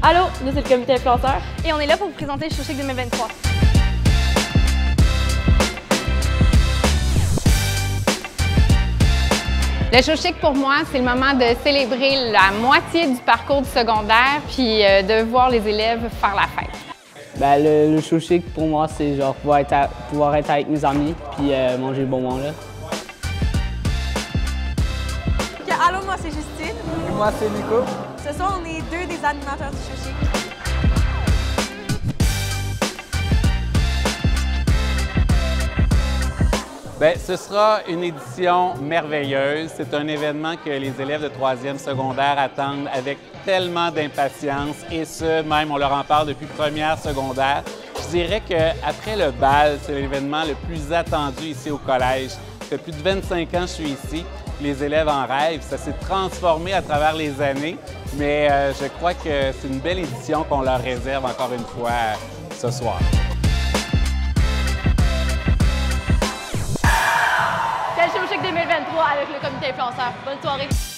Allô, nous c'est le comité influenceur. Et on est là pour vous présenter le Show Chic 2023. Le Show Chic, pour moi, c'est le moment de célébrer la moitié du parcours du secondaire puis de voir les élèves faire la fête. Ben, le Show Chic, pour moi, c'est genre pouvoir être avec mes amis puis manger le bonbon là. Allô, moi c'est Justine. Et moi c'est Nico. Ce soir, on est deux des animateurs du Show Chic. Bien, ce sera une édition merveilleuse. C'est un événement que les élèves de 3e secondaire attendent avec tellement d'impatience et ce, même, on leur en parle depuis première secondaire. Je dirais qu'après le bal, c'est l'événement le plus attendu ici au collège. Ça fait plus de 25 ans que je suis ici. Les élèves en rêvent. Ça s'est transformé à travers les années, mais je crois que c'est une belle édition qu'on leur réserve encore une fois ce soir. C'est le Show Chic 2023 avec le comité influenceur. Bonne soirée!